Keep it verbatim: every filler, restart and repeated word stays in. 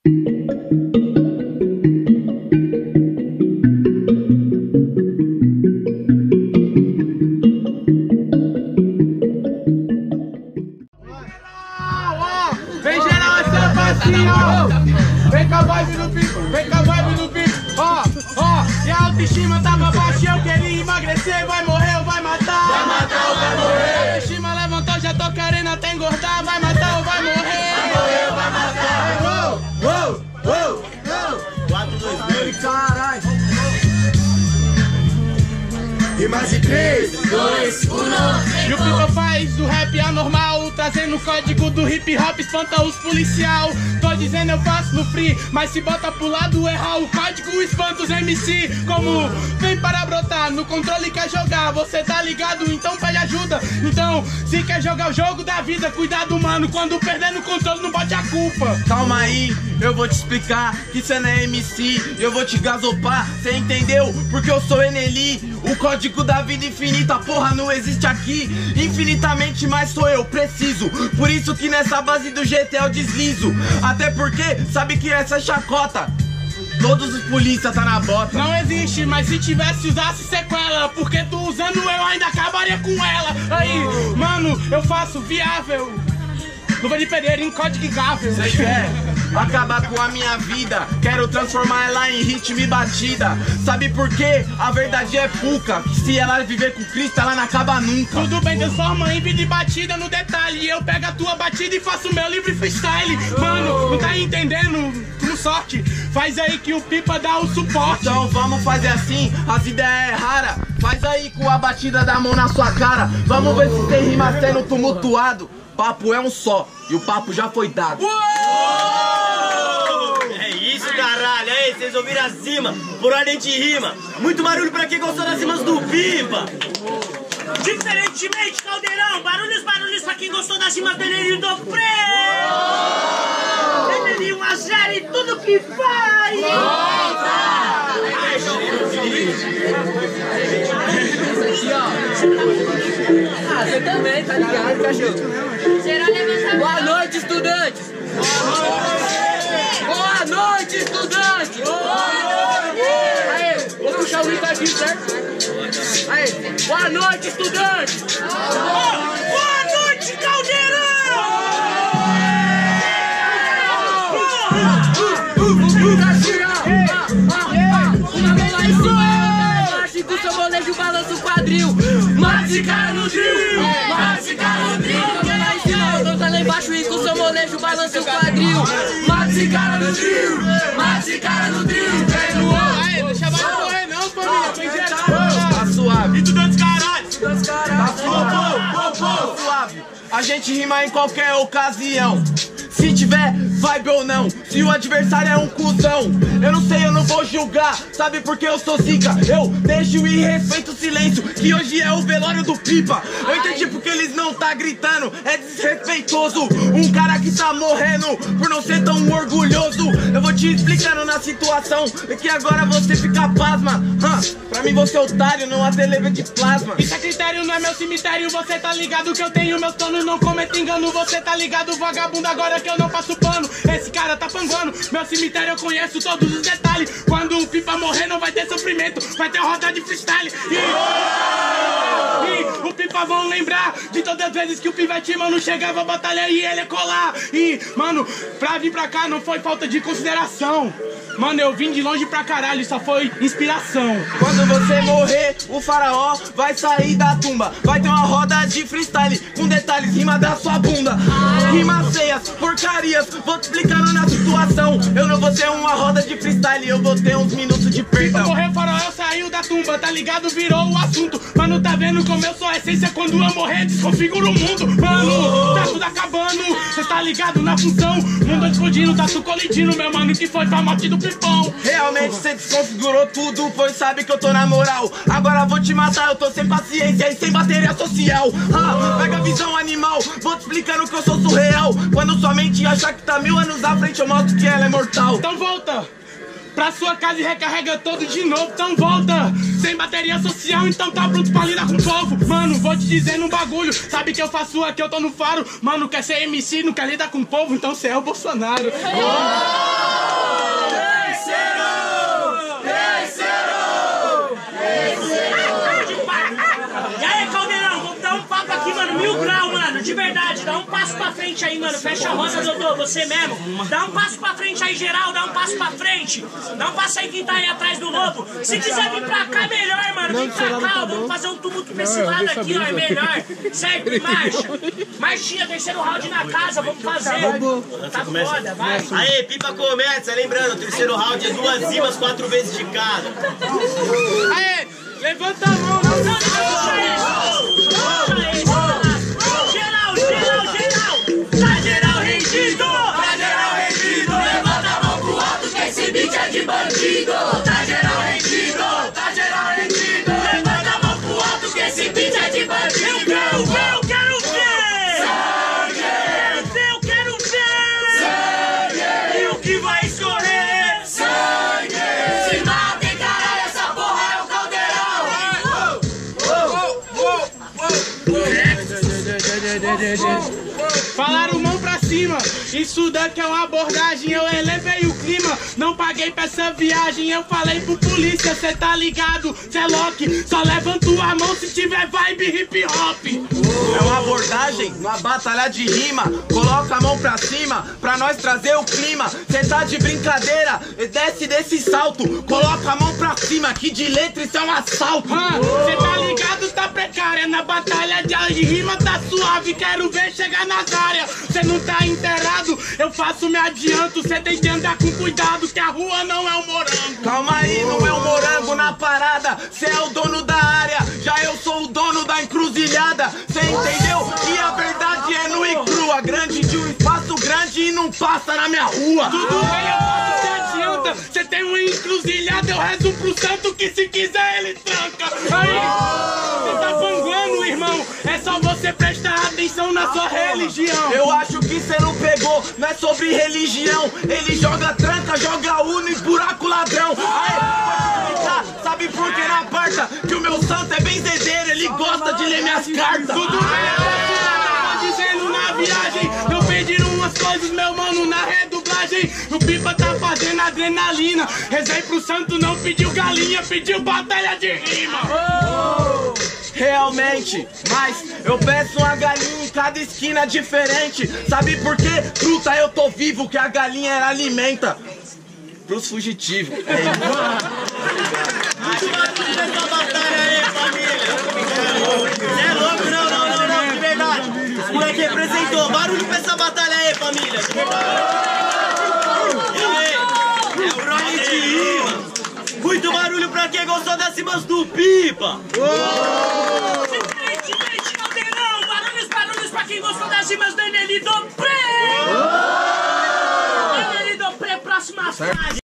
Vem geral essa passinha, vem com a vibe no pico, vem com a vibe no pico. Ó, ó, e a autoestima tava baixa, eu queria emagrecer, vai morrer ou vai matar? Vai matar ou vai morrer? A autoestima levantou, já tô querendo até engordar, vai matar ou vai morrer? Vai morrer ou vai matar? Uou, uou, uou, uou. quatro, dois, dois, caralho. E mais de três, dois, um. E o Pipa faz o rap anormal, trazendo o código do hip hop, espanta os policial. Tô dizendo eu faço no free, mas se bota pro lado errar o código, espanta os M C. Como vem para brotar, no controle quer jogar, você tá ligado? Então pede ajuda. Então, se quer jogar o jogo da vida, cuidado mano, quando perder no controle não bote a culpa. Calma aí, eu vou te explicar que cê não é M C, eu vou te gasopar, cê entendeu? Porque eu sou Eneli, o código da vida infinita, porra, não existe aqui. Infinitamente mais sou eu, preciso. Por isso que nessa base do G T eu deslizo. Até porque, sabe que essa chacota todos os polícia tá na bota. Não existe, mas se tivesse usasse sequela, porque tu usando eu ainda acabaria com ela. Aí, mano, eu faço viável luva de pedreiro em código gável. Cê quer acabar com a minha vida, quero transformar ela em ritmo e batida. Sabe por quê? A verdade é pouca, que se ela viver com Cristo, ela não acaba nunca. Tudo bem, transforma em vida e batida no detalhe. Eu pego a tua batida e faço o meu livre freestyle. Mano, não tá entendendo? Com sorte, faz aí que o Pipa dá o suporte. Então vamos fazer assim, as ideias é rara. Faz aí com a batida da mão na sua cara. Vamos ver se tem rima sendo tumultuado. Papo é um só, e o papo já foi dado. Uou! É isso, caralho. Aí, vocês ouviram as rimas, por ordem de rima. Muito barulho pra quem gostou das rimas do Pipa. Diferentemente, Caldeirão, barulhos, barulhos pra quem gostou das rimas do Eneli do Freio. Eneli um a zero e tudo que faz. Ah, você também, tá ligado, cachorro? Boa noite, estudantes! Boa noite, estudantes! Aê, vou puxar o grito aqui, certo? Aê, boa noite, estudantes! Boa noite, Caldeirão! Uma mão lá em cima, marcha com o seu molejo, balança o quadril. Mata esse cara no drill! Mata esse cara no drill! Lá embaixo e com seu molejo balança o quadril. Mata esse cara no drill, mata esse cara no drill. Ai, deixa a bala correr não, família, vem direto. Tá suave. E tu dando caralho? Tá suave. Tá suave. A gente rima em qualquer ocasião, se tiver vibe ou não, se o adversário é um cuzão. Eu não sei, eu não vou julgar, sabe por que eu sou zica? Eu deixo e respeito o silêncio, que hoje é o velório do Pipa. Eu entendi porque eles não tá gritando, é desrespeitoso. Um cara que tá morrendo por não ser tão orgulhoso. Eu vou te explicando na situação, é que agora você fica pasma. Hum, pra mim você é otário, não há televisão de plasma. Isso é critério, não é meu cemitério, você tá ligado que eu tenho meus planos, não cometo engano. Você tá ligado, vagabundo, agora que eu não passo pano. Esse cara tá panguando, meu cemitério eu conheço todos os detalhes. Quando o Pipa morrer não vai ter sofrimento, vai ter roda de freestyle. E, e o Pipa vão lembrar de todas as vezes que o Pivete, mano, chegava a batalha e ele ia colar. E, mano, pra vir pra cá não foi falta de consideração. Mano, eu vim de longe pra caralho, só foi inspiração. Quando você morrer, o faraó vai sair da tumba. Vai ter uma roda de freestyle, com detalhes, rima da sua bunda. Rimas feias, porcarias, vou te explicando na situação. Eu não vou ter uma roda de freestyle, eu vou ter uns minutos de perdão. Morreu, o faraó saiu da tumba, tá ligado? Virou o assunto. Mano, tá vendo como eu sou a essência? Quando eu morrer, desconfigura o mundo. Mano, tá tudo acabando, cê tá ligado na função. Mundo explodindo, tá tudo colidindo, meu mano, que foi pra morte do Pipão. Realmente cê desconfigurou tudo, pois sabe que eu tô na moral. Agora vou te matar, eu tô sem paciência e sem bateria social. Ah, pega a visão animal, vou te explicando que eu sou surreal. Quando sua mente achar que tá mil anos à frente, eu mostro que ela é mortal. Então volta pra sua casa e recarrega todo de novo. Então volta, sem bateria social, então tá pronto pra lidar com o povo. Mano, vou te dizendo um bagulho, sabe que eu faço aqui, eu tô no faro. Mano, quer ser M C, não quer lidar com o povo, então cê é o Bolsonaro. frente aí, mano. Fecha a roda, Dodô, você mesmo. Dá um passo pra frente aí, geral. Dá um passo pra frente. Dá um passo aí quem tá aí atrás do lobo. Se quiser vir pra cá, é melhor, mano. Vem pra cá, ó. Vamos fazer um tumulto pra esse lado aqui, ó. É melhor. Certo? Marcha. Marchinha, terceiro round na casa. Vamos fazer. Tá foda, vai. Aê, pipa começa. Lembrando, o terceiro round é duas rimas, quatro vezes de cada. Aê, levanta a mão. Geral, geral, geral. Tá geral rendido. Tá geral rendido, levanta a mão pro alto que esse beat é de bandido. Tá geral rendido, tá geral rendido, levanta a mão pro alto que esse beat é de bandido. Eu quero ver, eu quero ver. Sangue, Quero ver, eu quero ver. sangue, E o que vai escorrer? sangue. Se matem, caralho, essa porra é o caldeirão. Falaram mão pra cima, isso daqui é uma abordagem. Eu elevei o clima, não paguei pra essa viagem. Eu falei pro polícia, cê tá ligado, cê é Loki. Só levanta a mão se tiver vibe hip hop. É uma abordagem, uma batalha de rima. Coloca a mão pra cima, pra nós trazer o clima. Cê tá de brincadeira, desce desse salto. Coloca a mão pra cima, que de letra isso é um assalto. Cê tá ligado, tá precária. Na batalha de rima tá suave, quero ver chegar nas áreas. Cê não tá inteirado, eu faço, me adianto. Cê tem que andar com cuidado, que a rua não é um morango. Calma aí, não é um morango na parada. Cê é o dono da área, já eu sou o dono da encruzilhada. Cê entendeu? Que a verdade é nua e crua. Grande de um espaço grande e não passa na minha rua. Tudo bem, eu posso, cê adianta. Cê tem uma encruzilhada, eu rezo pro santo que se quiser ele tranca. Aí, cê tá panguando, irmão. É só você prestar atenção na sua religião. Eu acho que cê não pegou, não é sobre religião. Ele joga tranca, joga uno e buraco ladrão. Aê, pode explicar, sabe por que na parta? Que o meu santo é benzedeiro, ele gosta de ler minhas cartas. Tudo bem, eu posso tava dizendo na viagem. Eu pedi umas coisas, meu mano, na redublagem. O Pipa tá fazendo adrenalina. Rezei pro santo, não pediu galinha, pediu batalha de rima. Realmente, mas eu peço uma galinha em cada esquina diferente. Sabe por quê? Truta, eu tô vivo, que a galinha ela alimenta pros fugitivos. Muito barulho nessa batalha aí, família. Cê é louco, não, não, não, não, de verdade. Os moleque representou. Barulho pra essa batalha aí, família. De verdade. E aí? É o Ronnie de rima. Muito barulho pra quem gostou das rimas do Pipa. Diferente, diferente, caldeirão. Barulhos, barulhos pra quem gostou das rimas do Eneli Dopré. Eneli Dopré, próxima fase.